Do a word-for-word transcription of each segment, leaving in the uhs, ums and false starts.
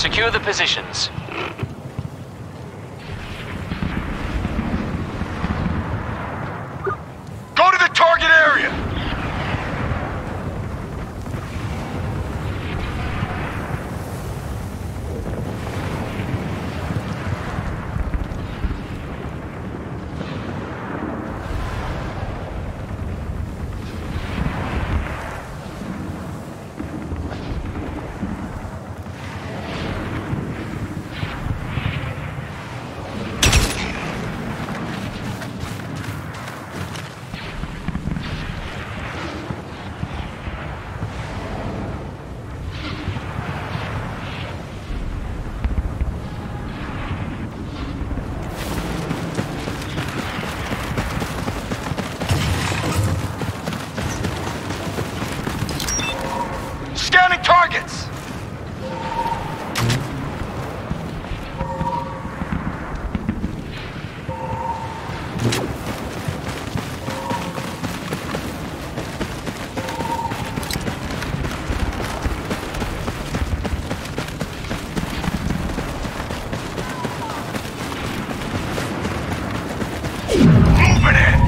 Secure the positions. Go to the target area! Scanning targets! Moving in!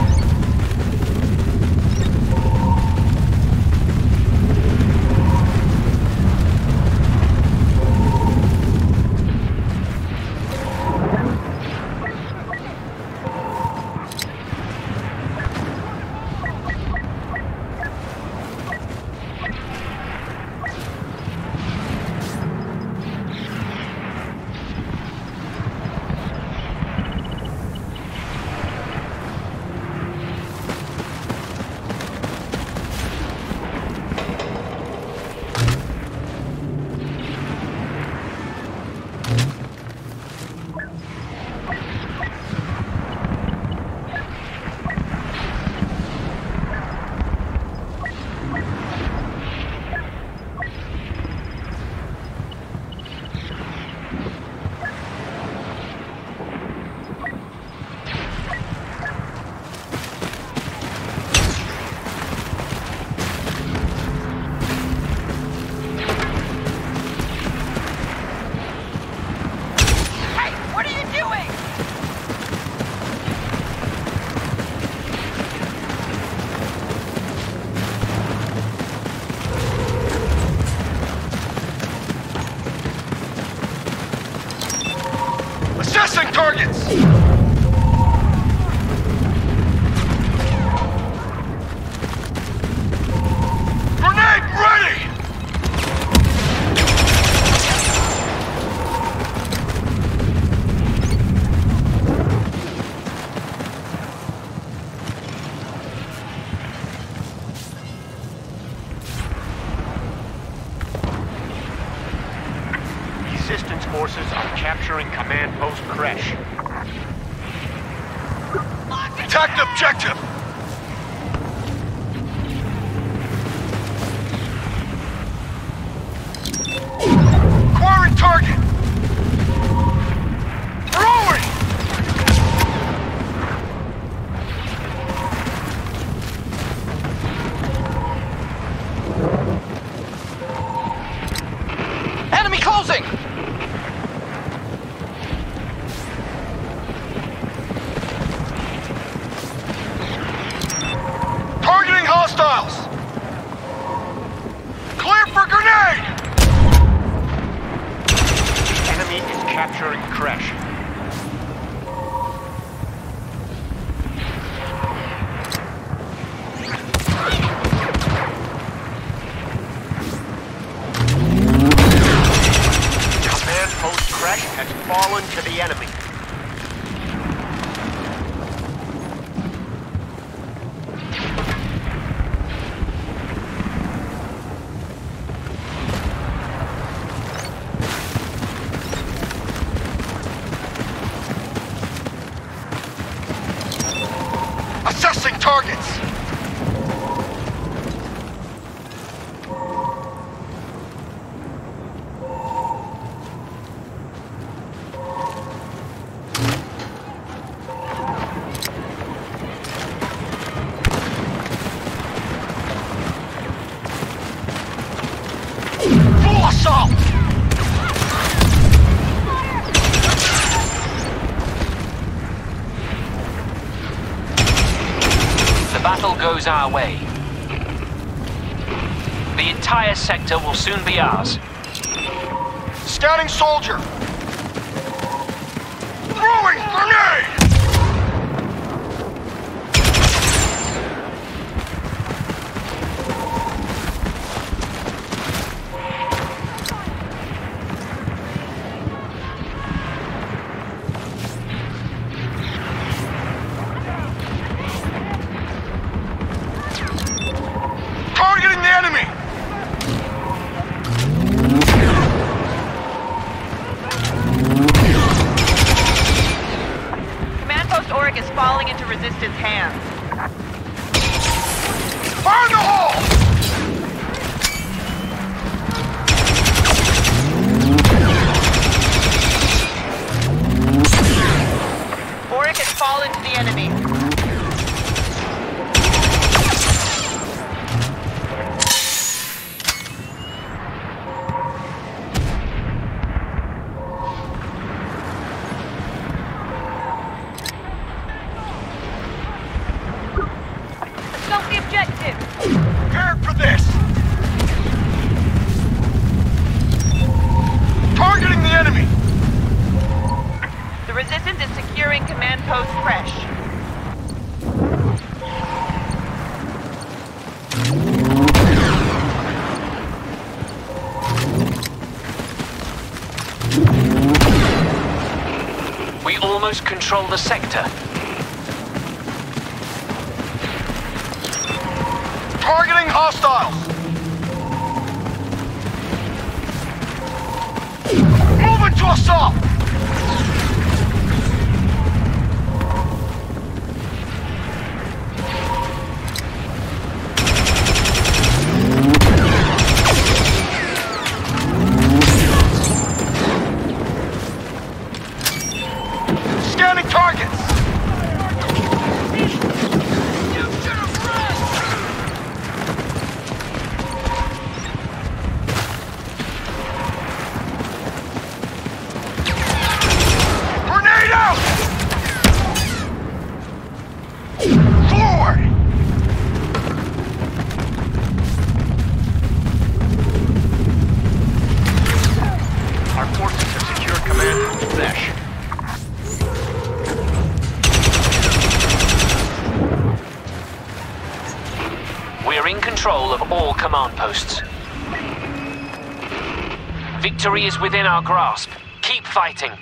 Assessing targets! Grenade ready! Resistance forces are capturing Command Post Kresh. Attack the objective! Acquiring target! Throwing! Enemy closing! Targeting hostiles! Clear for grenade! Enemy is capturing Kresh. Command Post Kresh has fallen to the enemy. Assessing targets! Full assault! battle goes our way, the entire sector will soon be ours. Scouting soldier! Throwing grenade! Targeting the enemy! Command Post Oryx is falling into resistance hands. Fire in the hole! Oryx has fallen to the enemy. Assault the objective! Prepared for this! Targeting the enemy! The resistance is securing Command Post Fresh. We almost control the sector. Targeting hostiles! Moving to assault! Scanning targets! Grenade out! Forward! Our forces have secured Command Post Fresh. We're in control of all command posts. Victory is within our grasp. Keep fighting.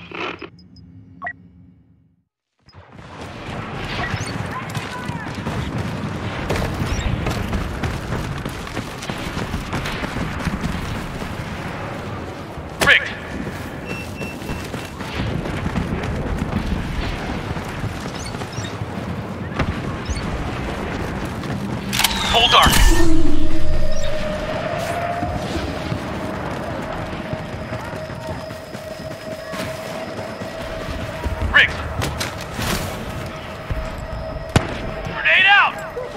Rigged! Full dark! Rigged! Grenade out!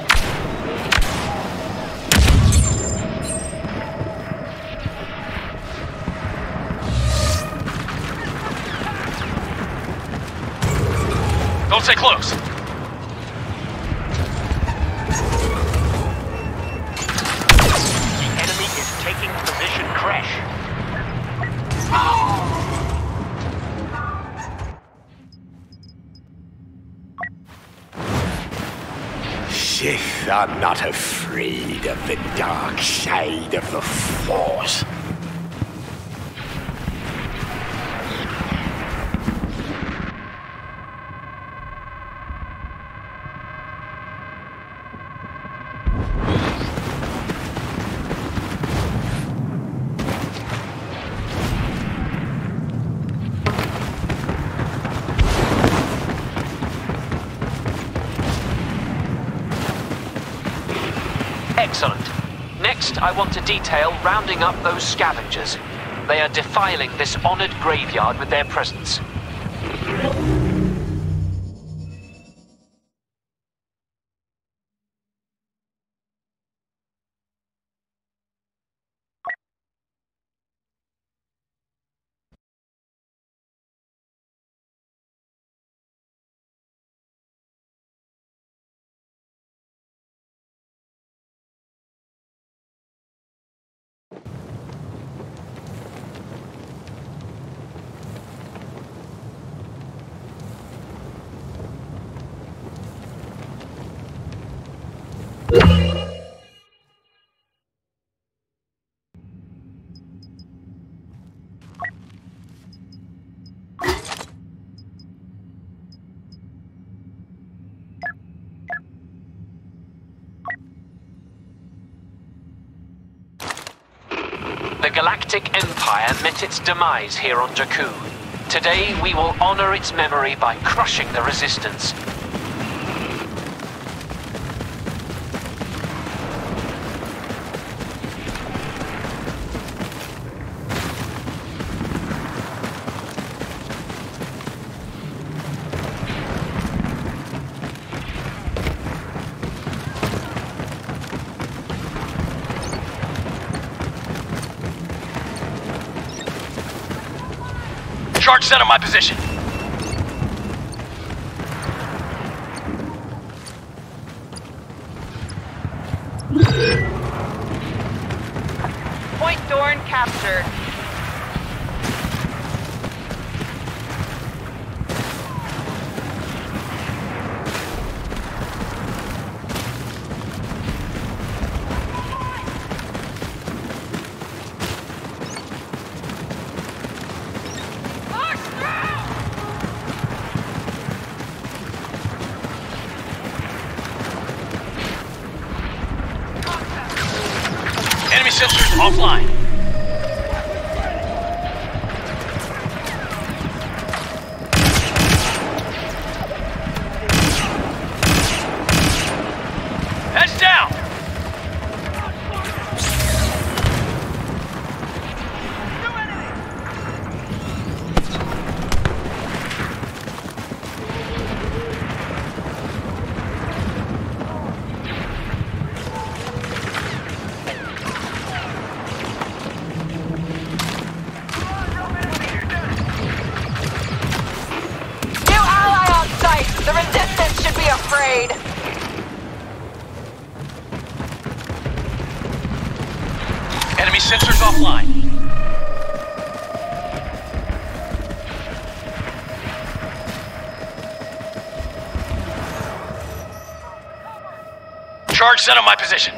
Don't stay close! The enemy is taking position Crash. Sith are not afraid of the dark side of the Force. Excellent. Next, I want to detail rounding up those scavengers. They are defiling this honored graveyard with their presence. The Galactic Empire met its demise here on Jakku. Today, we will honor its memory by crushing the Resistance. Charge set on my position. Point Dorn captured. Enemy sensors offline. Heads down. The Resistance should be afraid. Enemy sensors offline. Charge set on my position.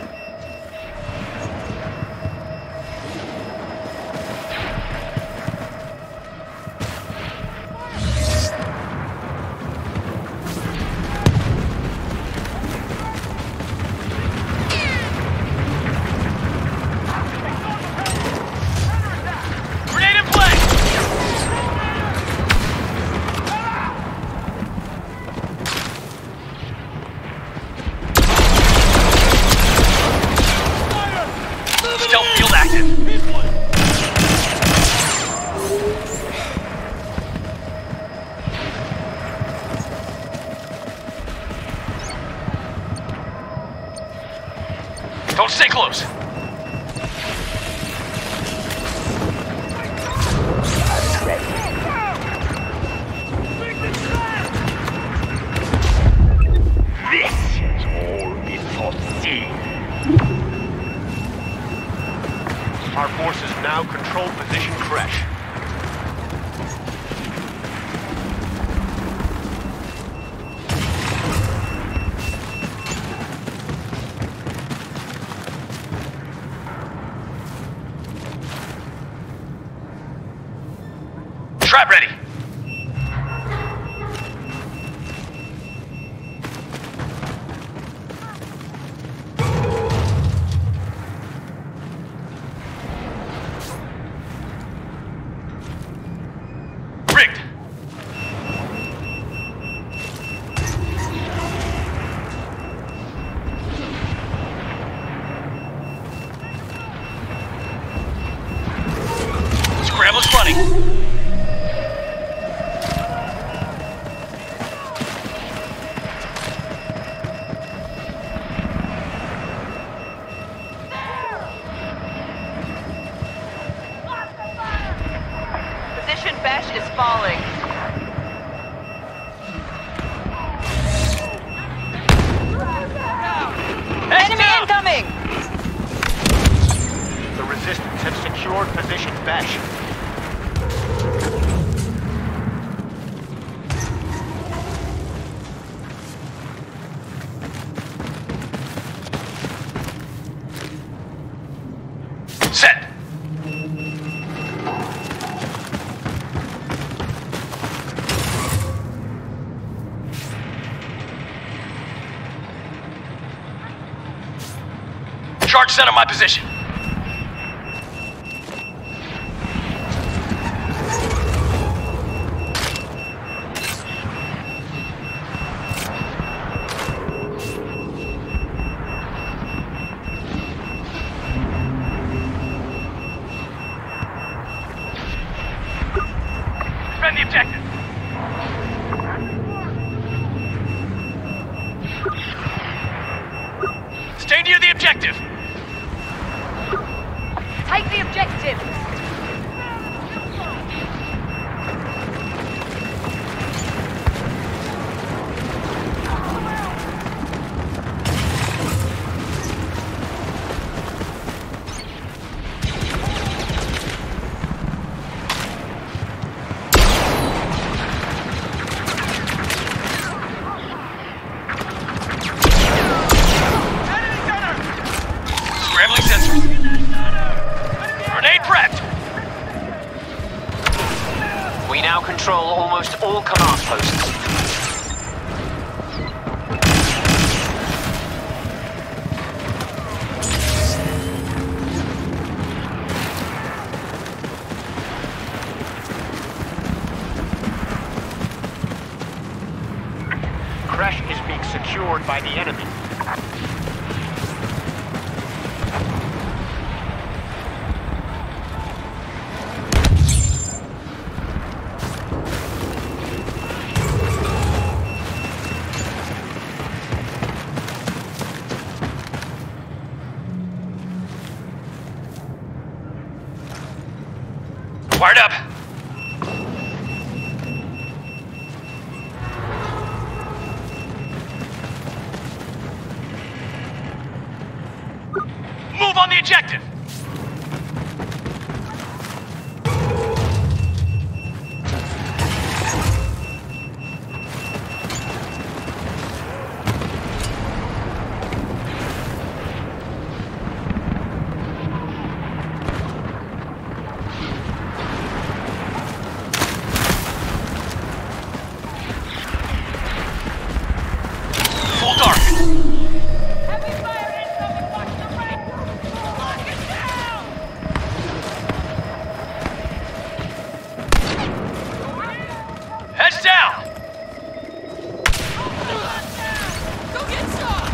Stealth field active. Don't stay close. This has all been foreseen. Our forces now control position Crash. Trap ready. Rigged. Scramble's running. Position Besh is falling. Enemy incoming! The Resistance have secured position Besh. Charge set on my position. Defend the objective. Stay near the objective. Take the objective. Scrambling sensors. Grenade prepped. We now control almost all command posts. Crash is being secured by the enemy. Fired up. Move on the objective. Full dark. Heads down. Go get some.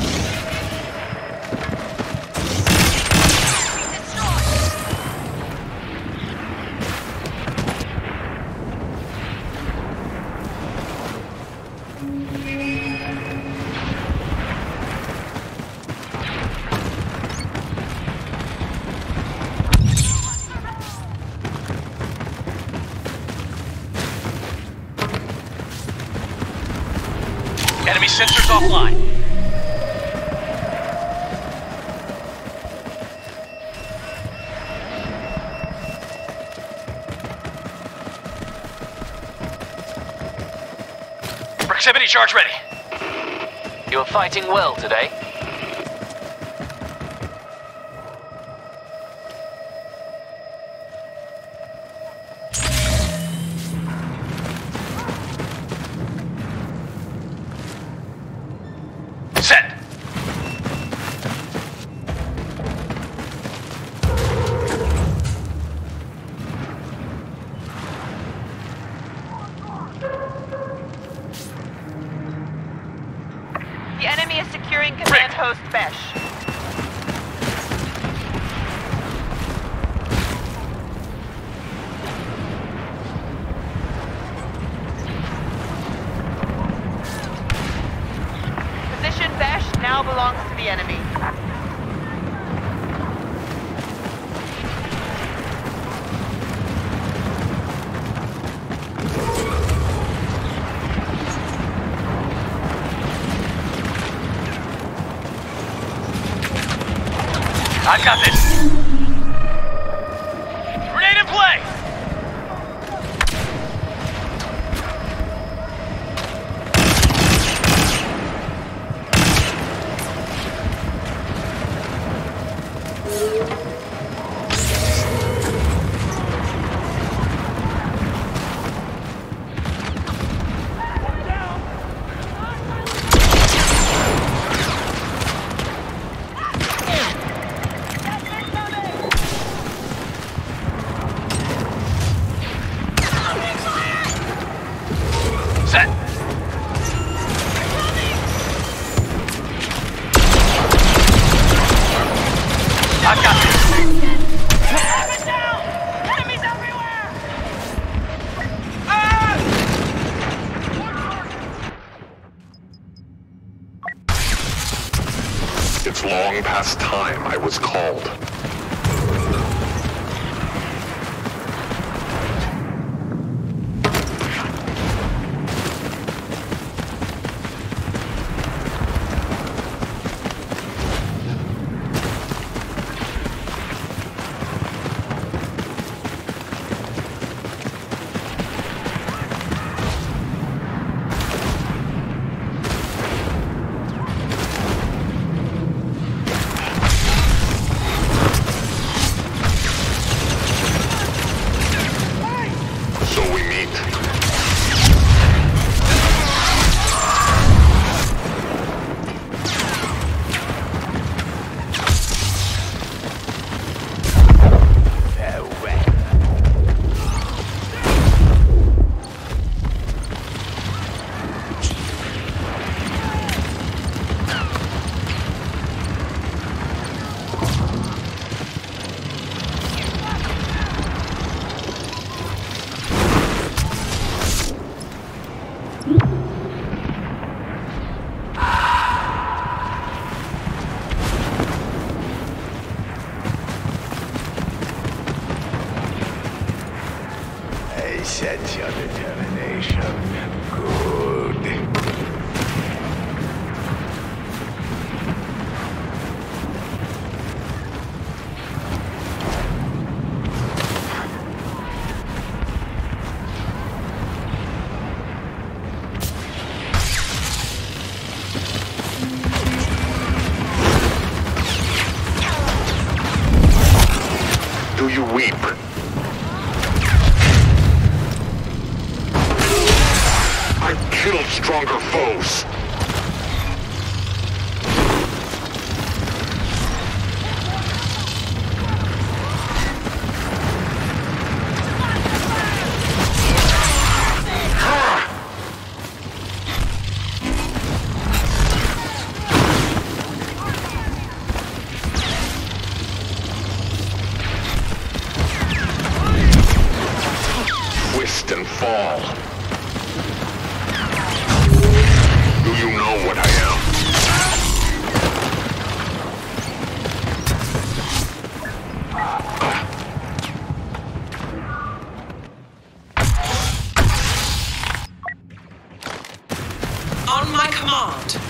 Enemy sensors offline. Proximity charge ready. You're fighting well today. Set. The enemy is securing command post Besh. Position Besh now belongs to the enemy. I've got this. Grenade in play. I've got this. It's long past time I was called. Sense your determination. Good. Do you weep? I've killed stronger foes. Twist and fall. Do you know what I am? On my command.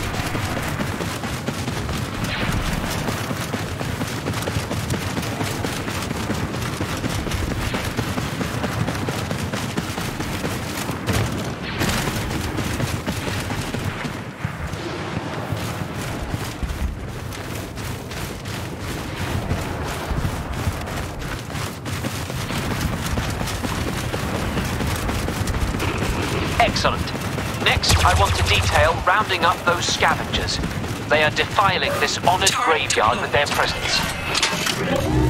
Excellent. Next, I want to detail rounding up those scavengers. They are defiling this honored graveyard with their presence.